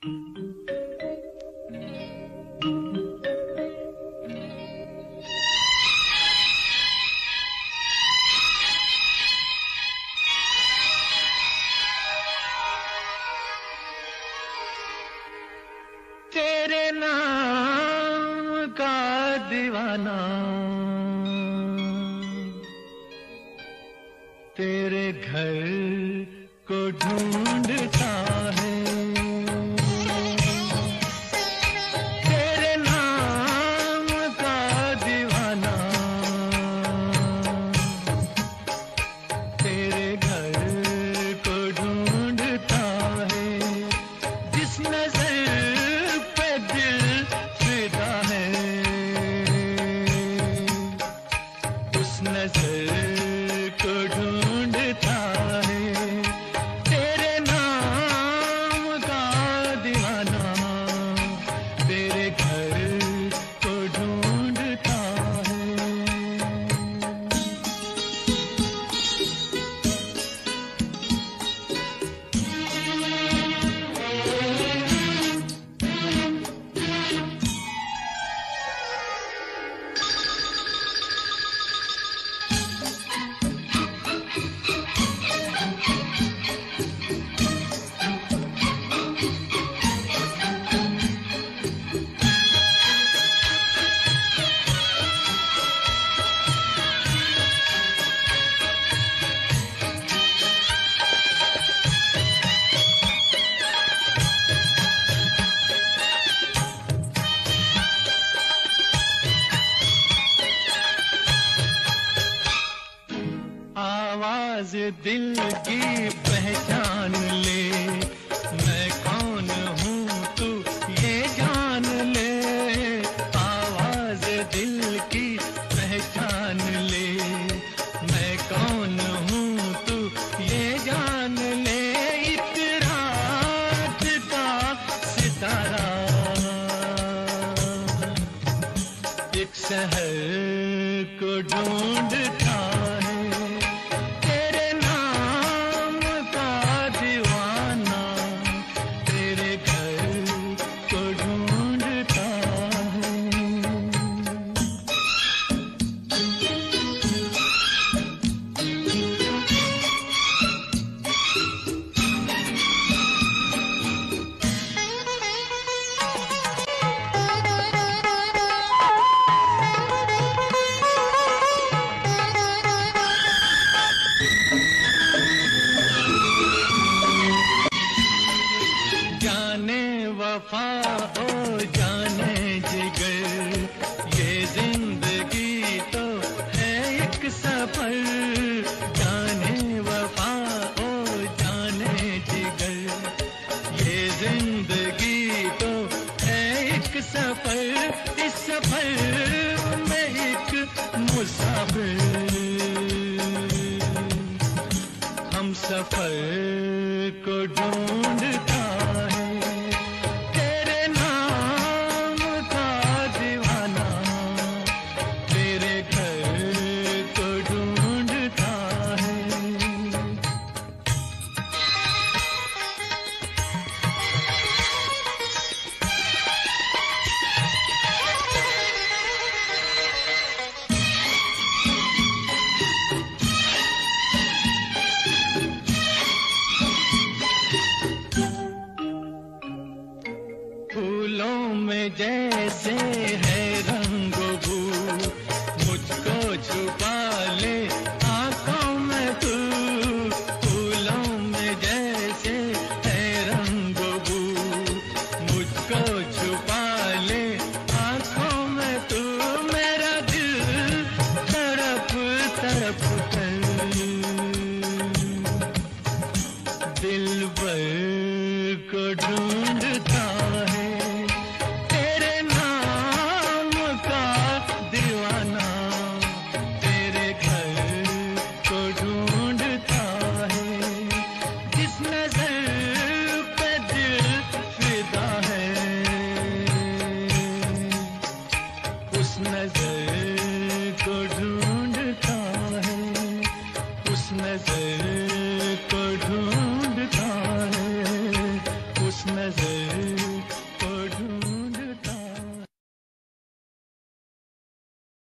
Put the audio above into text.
तेरे नाम का दीवाना तेरे घर को ढूंढता है। तेरे नाम का दीवाना तेरे घर को ढूंढता है। जिस नजर पे दिल फिदा है उस नजर को ढूंढता है। तेरे नाम का दीवाना तेरे घर को ढूंढता है। आवाज दिल की पहचान ले, मैं कौन हूँ तू ये जान ले। आवाज दिल की पहचान ले, मैं कौन हूँ तू ये जान ले। एक रात का सितारा एक शहर को ढूंढता है। तेरे नाम का दीवाना तेरे घर को ढूंढता है। जाने वफा ओ जाने जिगर, ये जिंदगी तो है एक सफर। जाने वफा ओ जाने जिगर, ये जिंदगी तो है एक सफर। इस सफर में एक मुसाफिर हम सफर को ढूंढता है। तेरे नाम का दीवाना तेरे घर को ढूंढता है। फूलों में जैसे है रंगो बू, मुझको छुपा ले आंखों में तू। फूलों में जैसे है रंगो बू, मुझको छुपा ले आंखों में तू। मेरा दिल तड़प तड़प कर दिलबर को ढूंढता है। तेरे नाम का दीवाना तेरे घर को ढूंढता है। जिस नजर पे दिल फिदा है उस नजर को ढूंढता है। उस नजर को ढूंढता है। उस नजर नजर